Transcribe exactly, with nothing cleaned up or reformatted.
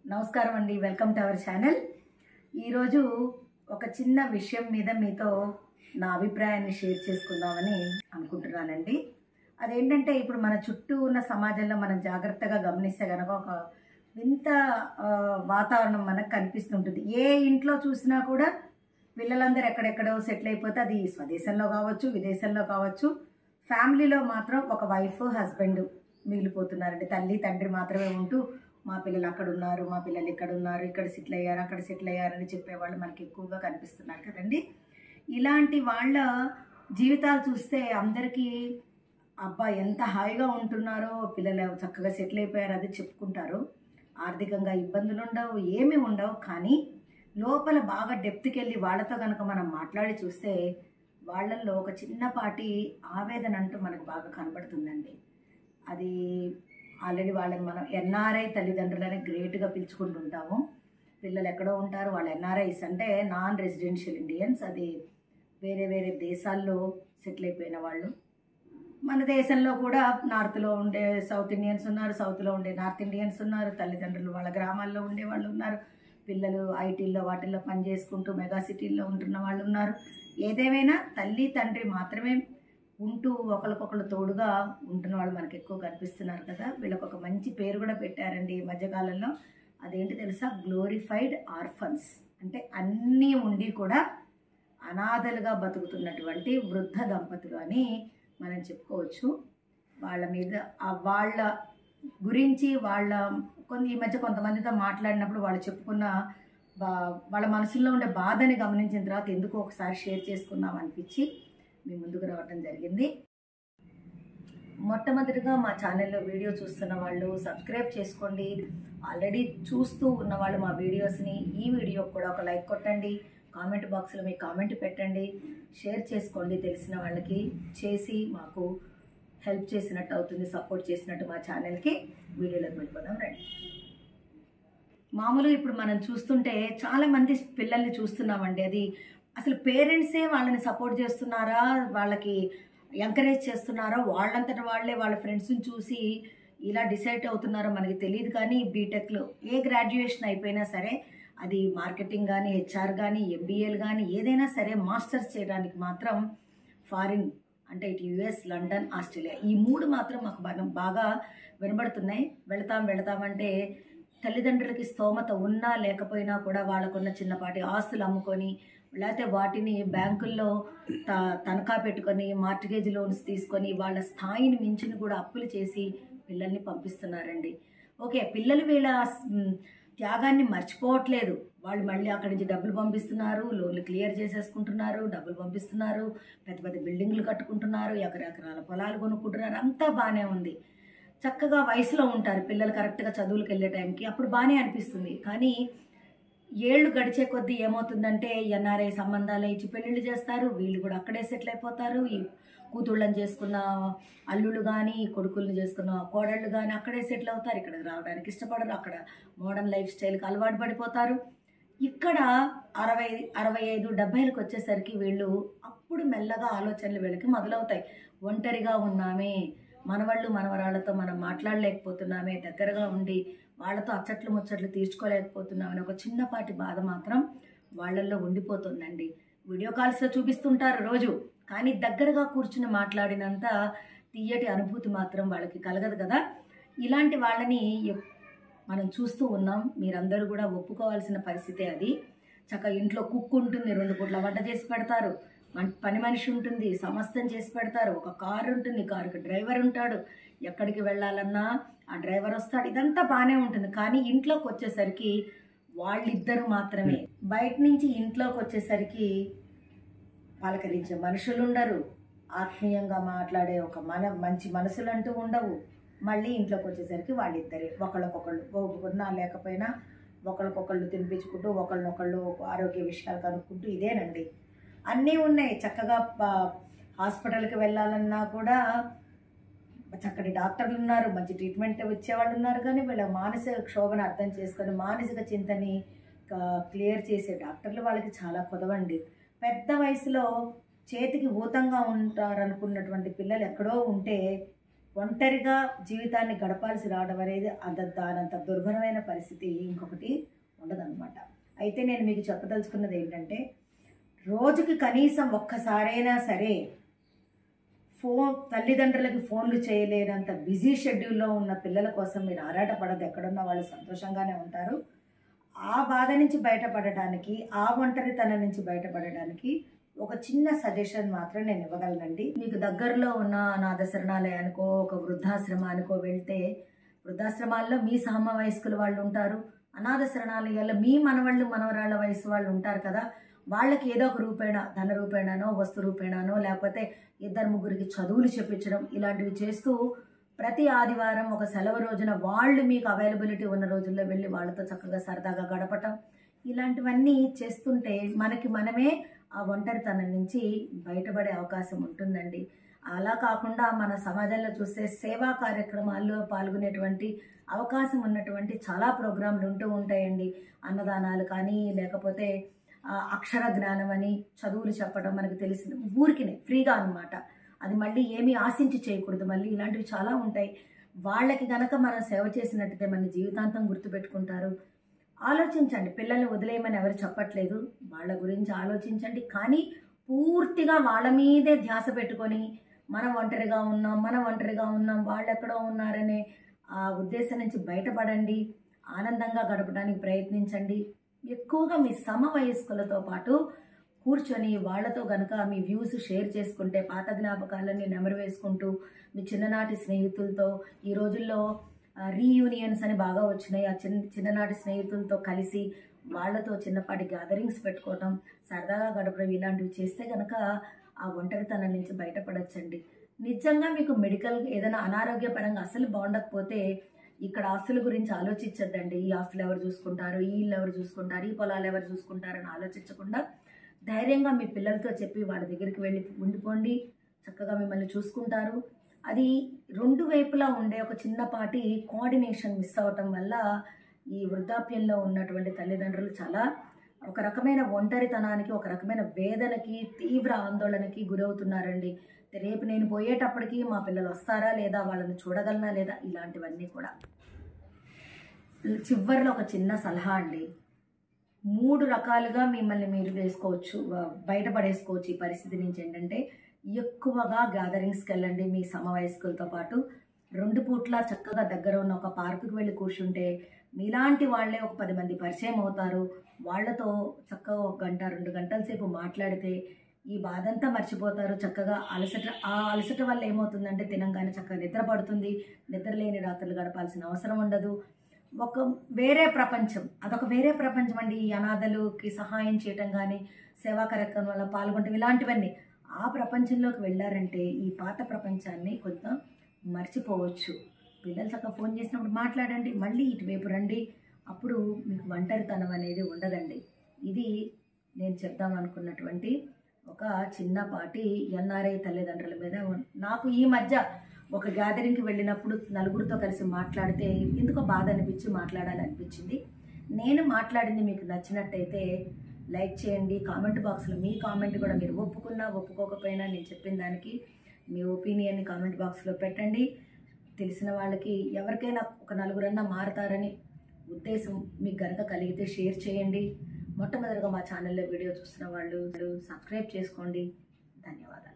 నమస్కారం అండి, welcome to our channel. ఈరోజు ఒక చిన్న విషయం మీద మీతో నా అభిప్రాయాన్ని షేర్ చేసుకుందామని అనుకుంటున్నానండి. అదేంటంటే, ఇప్పుడు మన చుట్టూ ఉన్న సమాజంలో మనం జాగ్రత్తగా గమనిస్తే కనుక ఒక వింత వాతావరణం మనకు కనిపిస్తుంటుంది. ఏ ఇంట్లో చూసినా కూడా పిల్లలందరూ ఎక్కడెక్కడో సెటిల్ అయిపోతే, అది స్వదేశంలో కావచ్చు, విదేశంలో కావచ్చు, ఫ్యామిలీలో మాత్రం ఒక వైఫ్ హస్బెండ్ మిగిలిపోతున్నారండి. తల్లి తండ్రి మాత్రమే ఉంటూ మా పిల్లలు అక్కడ ఉన్నారు, మా పిల్లలు ఇక్కడ ఉన్నారు, ఇక్కడ సెటిల్ అయ్యారు, అక్కడ సెటిల్ అయ్యారని చెప్పేవాళ్ళు మనకి ఎక్కువగా కనిపిస్తున్నారు కదండి. ఇలాంటి వాళ్ళ జీవితాలు చూస్తే అందరికీ అబ్బా ఎంత హాయిగా ఉంటున్నారో, పిల్లలు చక్కగా సెటిల్ అయిపోయారు అది చెప్పుకుంటారు. ఆర్థికంగా ఇబ్బందులు ఉండవు, ఏమీ ఉండవు. కానీ లోపల బాగా డెప్త్కి వెళ్ళి వాళ్ళతో కనుక మనం మాట్లాడి చూస్తే వాళ్ళల్లో ఒక చిన్నపాటి ఆవేదన అంటూ మనకు బాగా కనబడుతుందండి. అది ఆల్రెడీ వాళ్ళని మనం ఎన్ఆర్ఐ తల్లిదండ్రులని గ్రేట్గా పిలుచుకుంటుంటాము. పిల్లలు ఎక్కడో ఉంటారు, వాళ్ళు ఎన్ఆర్ఐస్ అంటే నాన్ రెసిడెన్షియల్ ఇండియన్స్. అది వేరే వేరే దేశాల్లో సెటిల్ అయిపోయిన వాళ్ళు. మన దేశంలో కూడా నార్త్లో ఉండే సౌత్ ఇండియన్స్ ఉన్నారు, సౌత్లో ఉండే నార్త్ ఇండియన్స్ ఉన్నారు, తల్లిదండ్రులు వాళ్ళ గ్రామాల్లో ఉండే వాళ్ళు ఉన్నారు, పిల్లలు ఐటీల్లో వాటిల్లో పని చేసుకుంటూ మెగా సిటీల్లో ఉంటున్న వాళ్ళు ఉన్నారు. ఏదేమైనా తల్లి తండ్రి మాత్రమే ఉంటూ ఒకరికొకరు తోడుగా ఉంటున్న వాళ్ళు మనకు ఎక్కువ కనిపిస్తున్నారు కదా. వీళ్ళకి ఒక మంచి పేరు కూడా పెట్టారండి ఈ మధ్యకాలంలో. అదేంటి తెలుసా? Glorified orphans. అంటే అన్నీ ఉండి కూడా అనాథలుగా బతుకుతున్నటువంటి వృద్ధ దంపతులు అని మనం చెప్పుకోవచ్చు. వాళ్ళ మీద వాళ్ళ గురించి వాళ్ళ కొన్ని ఈ మధ్య కొంతమందితో మాట్లాడినప్పుడు వాళ్ళు చెప్పుకున్న బా వాళ్ళ మనసులో ఉండే బాధని గమనించిన తర్వాత ఎందుకు ఒకసారి షేర్ చేసుకుందాం అనిపించి మీ ముందుకు రావడం జరిగింది. మొట్టమొదటిగా మా ఛానల్లో వీడియో చూస్తున్న వాళ్ళు సబ్స్క్రైబ్ చేసుకోండి. ఆల్రెడీ చూస్తూ ఉన్న వాళ్ళు మా వీడియోస్ని ఈ వీడియోకి కూడా ఒక లైక్ కొట్టండి, కామెంట్ బాక్స్లో మీ కామెంట్ పెట్టండి, షేర్ చేసుకోండి. తెలిసిన వాళ్ళకి చేసి మాకు హెల్ప్ చేసినట్టు అవుతుంది, సపోర్ట్ చేసినట్టు మా ఛానల్కి. వీడియోలోకి వెళ్ళిపోదాం రండి. మామూలుగా ఇప్పుడు మనం చూస్తుంటే చాలామంది పిల్లల్ని చూస్తున్నామండి. అది అసలు పేరెంట్సే వాళ్ళని సపోర్ట్ చేస్తున్నారా, వాళ్ళకి ఎంకరేజ్ చేస్తున్నారో, వాళ్ళంతట వాళ్ళే వాళ్ళ ఫ్రెండ్స్ని చూసి ఇలా డిసైడ్ అవుతున్నారో మనకి తెలియదు. కానీ బీటెక్లో ఏ గ్రాడ్యుయేషన్ అయిపోయినా సరే, అది మార్కెటింగ్ కానీ, హెచ్ఆర్ కానీ, ఎంబీఏలు కానీ ఏదైనా సరే, మాస్టర్స్ చేయడానికి మాత్రం ఫారిన్ అంటే ఇటు యుఎస్, లండన్, ఆస్ట్రేలియా ఈ మూడు మాత్రం మాకు బాగా బాగా వినబడుతున్నాయి. వెళతాం వెళతామంటే తల్లిదండ్రులకి స్తోమత ఉన్నా లేకపోయినా కూడా వాళ్ళకున్న చిన్నపాటి ఆస్తులు అమ్ముకొని, లేకపోతే వాటిని బ్యాంకుల్లో త తనఖా పెట్టుకొని మార్టిగేజ్ లోన్స్ తీసుకొని వాళ్ళ స్థాయిని మించిని కూడా అప్పులు చేసి పిల్లల్ని పంపిస్తున్నారండి. ఓకే, పిల్లలు వీళ్ళ త్యాగాన్ని మర్చిపోవట్లేదు. వాళ్ళు మళ్ళీ అక్కడి నుంచి డబ్బులు పంపిస్తున్నారు, లోన్లు క్లియర్ చేసేసుకుంటున్నారు, డబ్బులు పంపిస్తున్నారు, పెద్ద పెద్ద బిల్డింగ్లు కట్టుకుంటున్నారు, ఎకరెకరాల పొలాలు కొనుక్కుంటున్నారు. అంతా బాగానే ఉంది. చక్కగా వయసులో ఉంటారు పిల్లలు, కరెక్ట్గా చదువులకు వెళ్ళే టైంకి. అప్పుడు బాగానే అనిపిస్తుంది. కానీ ఏళ్ళు గడిచే కొద్దీ ఏమవుతుందంటే ఎన్ఆర్ఐ సంబంధాలు ఇచ్చి పెళ్ళిళ్ళు చేస్తారు. వీళ్ళు కూడా అక్కడే సెటిల్ అయిపోతారు. ఈ కూతుళ్ళని చేసుకున్న అల్లుళ్ళు కానీ, కొడుకులను చేసుకున్న కోడళ్ళు కానీ అక్కడే సెటిల్ అవుతారు. ఇక్కడికి రావడానికి ఇష్టపడరు. అక్కడ మోడర్న్ లైఫ్ స్టైల్కి అలవాటు పడిపోతారు. ఇక్కడ అరవై అరవై ఐదు డెబ్బైలకు వచ్చేసరికి వీళ్ళు అప్పుడు మెల్లగా ఆలోచనలు వీళ్ళకి మొదలవుతాయి. ఒంటరిగా ఉన్నామే, మనవాళ్ళు మనవరాళ్లతో మనం మాట్లాడలేకపోతున్నామే, దగ్గరగా ఉండి వాళ్ళతో అచ్చట్లు ముచ్చట్లు తీర్చుకోలేకపోతున్నామని ఒక చిన్నపాటి బాధ మాత్రం వాళ్ళల్లో ఉండిపోతుందండి. వీడియో కాల్స్లో చూపిస్తుంటారు రోజు, కానీ దగ్గరగా కూర్చుని మాట్లాడినంత తీయటి అనుభూతి మాత్రం వాళ్ళకి కలగదు కదా. ఇలాంటి వాళ్ళని మనం చూస్తూ ఉన్నాం. మీరందరూ కూడా ఒప్పుకోవాల్సిన పరిస్థితే అది. చక్కగా ఇంట్లో కుక్ ఉంటుంది, రెండు పూట్ల వంట చేసి పెడతారు, పని మనిషి ఉంటుంది, సమస్తం చేసి పెడతారు, ఒక కారు ఉంటుంది, కారుకి డ్రైవర్ ఉంటాడు, ఎక్కడికి వెళ్ళాలన్నా ఆ డ్రైవర్ వస్తాడు. ఇదంతా బాగానే ఉంటుంది. కానీ ఇంట్లోకి వచ్చేసరికి వాళ్ళిద్దరు మాత్రమే. బయట నుంచి ఇంట్లోకి వచ్చేసరికి పలకరించే మనుషులు ఉండరు, ఆత్మీయంగా మాట్లాడే ఒక మన మంచి మనసులు అంటూ ఉండవు. మళ్ళీ ఇంట్లోకి వచ్చేసరికి వాళ్ళిద్దరే ఒకళ్ళకొకళ్ళు ఒప్పుకున్నా లేకపోయినా ఒకళ్ళకొకళ్ళు తినిపించుకుంటూ ఒకళ్ళనొకళ్ళు ఆరోగ్య విషయాలు కనుక్కుంటూ ఇదేనండి. అన్నీ ఉన్నాయి. చక్కగా హాస్పిటల్కి వెళ్ళాలన్నా కూడా చక్కటి డాక్టర్లు ఉన్నారు, మంచి ట్రీట్మెంట్ ఇచ్చేవాళ్ళు ఉన్నారు. కానీ వీళ్ళ మానసిక క్షోభను అర్థం చేసుకొని మానసిక చింతని క్లియర్ చేసే డాక్టర్లు వాళ్ళకి చాలా కొదవండి. పెద్ద వయసులో చేతికి ఊతంగా ఉంటారనుకున్నటువంటి పిల్లలు ఎక్కడో ఉంటే ఒంటరిగా జీవితాన్ని గడపాల్సి రావడం అనేది అంత దానంత దుర్భరమైన పరిస్థితి ఇంకొకటి ఉండదన్నమాట. అయితే నేను మీకు చెప్పదలుచుకున్నది ఏంటంటే, రోజుకి కనీసం ఒక్కసారైనా సరే ఫోన్ తల్లిదండ్రులకి ఫోన్లు చేయలేనంత బిజీ షెడ్యూల్లో ఉన్న పిల్లల కోసం మీరు ఆరాటపడదు. ఎక్కడున్న వాళ్ళు సంతోషంగానే ఉంటారు. ఆ బాధ నుంచి బయటపడడానికి, ఆ ఒంటరితనం నుంచి బయటపడడానికి ఒక చిన్న సజెషన్ మాత్రం నేను ఇవ్వగలనండి. మీకు దగ్గరలో ఉన్న అనాథ శరణాలయానికో ఒక వృద్ధాశ్రమానికో వెళ్తే, వృద్ధాశ్రమాల్లో మీ సమ వయస్కులు వాళ్ళు ఉంటారు, అనాథ శరణాలయాల్లో మీ మనవాళ్ళు మనవరాళ్ళ వయసు వాళ్ళు ఉంటారు కదా. వాళ్ళకి ఏదో ఒక రూపేణ, ధన రూపేణానో వస్తు రూపేణానో లేకపోతే ఇద్దరు ముగ్గురికి చదువులు చెప్పించడం ఇలాంటివి చేస్తూ ప్రతి ఆదివారం ఒక సెలవు రోజున వాళ్ళు మీకు అవైలబిలిటీ ఉన్న రోజుల్లో వెళ్ళి వాళ్ళతో చక్కగా సరదాగా గడపటం, ఇలాంటివన్నీ చేస్తుంటే మనకి మనమే ఆ ఒంటరితనం నుంచి బయటపడే అవకాశం ఉంటుందండి. అలా కాకుండా మన సమాజంలో చూస్తే సేవా కార్యక్రమాల్లో పాల్గొనేటువంటి అవకాశం ఉన్నటువంటి చాలా ప్రోగ్రాంలు ఉంటూ ఉంటాయండి. అన్నదానాలు కానీ, లేకపోతే అక్షర జ్ఞానం అని చదువులు చెప్పడం, మనకు తెలిసిన ఊరికినే ఫ్రీగా అనమాట. అది మళ్ళీ ఏమీ ఆశించి చేయకూడదు. మళ్ళీ ఇలాంటివి చాలా ఉంటాయి. వాళ్ళకి గనక మనం సేవ చేసినట్టయితే మన జీవితాంతం గుర్తుపెట్టుకుంటారు. ఆలోచించండి. పిల్లల్ని వదిలేయమని ఎవరు చెప్పట్లేదు, వాళ్ళ గురించి ఆలోచించండి. కానీ పూర్తిగా వాళ్ళ మీదే ధ్యాస పెట్టుకొని మనం ఒంటరిగా ఉన్నాం మనం ఒంటరిగా ఉన్నాం వాళ్ళు ఎక్కడో ఉన్నారనే ఆ ఉద్దేశం నుంచి బయటపడండి. ఆనందంగా గడపడానికి ప్రయత్నించండి. ఎక్కువగా మీ సమ వయస్కులతో పాటు కూర్చొని వాళ్ళతో కనుక మీ వ్యూస్ షేర్ చేసుకుంటే, పాత జ్ఞాపకాలన్నీ నెమరు వేసుకుంటూ మీ చిన్ననాటి స్నేహితులతో, ఈ రోజుల్లో రీయూనియన్స్ అని బాగా వచ్చినాయి, ఆ చిన్న చిన్ననాటి స్నేహితులతో కలిసి వాళ్ళతో చిన్నపాటి గ్యాదరింగ్స్ పెట్టుకోవటం, సరదాగా గడపడం, ఇలాంటివి చేస్తే కనుక ఆ ఒంటరితనం నుంచి బయటపడచ్చండి. నిజంగా మీకు మెడికల్ ఏదైనా అనారోగ్యపరంగా అసలు బాగుండకపోతే ఇక్కడ ఆస్తుల గురించి ఆలోచించద్దండి. ఈ ఆస్తులు ఎవరు చూసుకుంటారు, ఈ ఇల్లు ఎవరు చూసుకుంటారు, ఈ పొలాలు ఎవరు చూసుకుంటారని ఆలోచించకుండా ధైర్యంగా మీ పిల్లలతో చెప్పి వాళ్ళ దగ్గరికి వెళ్ళి ఉండిపోండి. చక్కగా మిమ్మల్ని చూసుకుంటారు. అది రెండు వైపులా ఉండే ఒక చిన్నపాటి కోఆర్డినేషన్ మిస్ అవ్వటం వల్ల ఈ వృద్ధాప్యంలో ఉన్నటువంటి తల్లిదండ్రులు చాలా ఒక రకమైన ఒంటరితనానికి, ఒక రకమైన వేదనకి, తీవ్ర ఆందోళనకి గురవుతున్నారండి. రేపు నేను పోయేటప్పటికి మా పిల్లలు వస్తారా లేదా, వాళ్ళని చూడగలనా లేదా, ఇలాంటివన్నీ కూడా. చివరిలో ఒక చిన్న సలహా అండి. మూడు రకాలుగా మిమ్మల్ని మీరు వేసుకోవచ్చు, బయటపడేసుకోవచ్చు ఈ పరిస్థితి నుంచి. ఏంటంటే, ఎక్కువగా గ్యాదరింగ్స్కి వెళ్ళండి మీ సమవయస్కులతో పాటు. రెండు పూట్ల చక్కగా దగ్గర ఉన్న ఒక పార్కుకి వెళ్ళి కూర్చుంటే మీలాంటి వాళ్ళే ఒక పది మంది పరిచయం అవుతారు. వాళ్ళతో చక్కగా ఒక గంట రెండు గంటల సేపు మాట్లాడితే ఈ బాధంతా మర్చిపోతారు. చక్కగా అలసట ఆ అలసట వల్ల ఏమవుతుందంటే తినంగానే చక్కగా నిద్ర పడుతుంది. నిద్ర లేని రాత్రులు గడపాల్సిన అవసరం ఉండదు. ఒక వేరే ప్రపంచం, అదొక వేరే ప్రపంచం అండి. ఈ అనాథలుకి సహాయం చేయటం కానీ, సేవా కార్యక్రమాల్లో పాల్గొనటం, ఇలాంటివన్నీ ఆ ప్రపంచంలోకి వెళ్ళారంటే ఈ పాత ప్రపంచాన్ని కొంత మర్చిపోవచ్చు. పిల్లలు చక్కగా ఫోన్ చేసినప్పుడు మాట్లాడండి, మళ్ళీ ఇటువైపు రండి. అప్పుడు మీకు ఒంటరితనం అనేది ఉండదండి. ఇది నేను చెప్దాం అనుకున్నటువంటి ఒక చిన్నపాటి ఎన్ఆర్ఐ తల్లిదండ్రుల మీద. నాకు ఈ మధ్య ఒక గ్యాదరింగ్కి వెళ్ళినప్పుడు నలుగురితో కలిసి మాట్లాడితే ఎందుకో బాధ అనిపించి మాట్లాడాలనిపించింది. నేను మాట్లాడింది మీకు నచ్చినట్టయితే లైక్ చేయండి. కామెంట్ బాక్స్లో మీ కామెంట్ కూడా, మీరు ఒప్పుకున్నా ఒప్పుకోకపోయినా నేను చెప్పిన దానికి మీ ఒపీనియన్ని కామెంట్ బాక్స్లో పెట్టండి. తెలిసిన వాళ్ళకి ఎవరికైనా ఒక నలుగురన్నా మారతారని ఉద్దేశం మీకు గనక కలిగితే షేర్ చేయండి. మొట్టమొదటిగా మా ఛానల్లో వీడియో చూస్తున్న వాళ్ళు సబ్స్క్రైబ్ చేసుకోండి. ధన్యవాదాలు.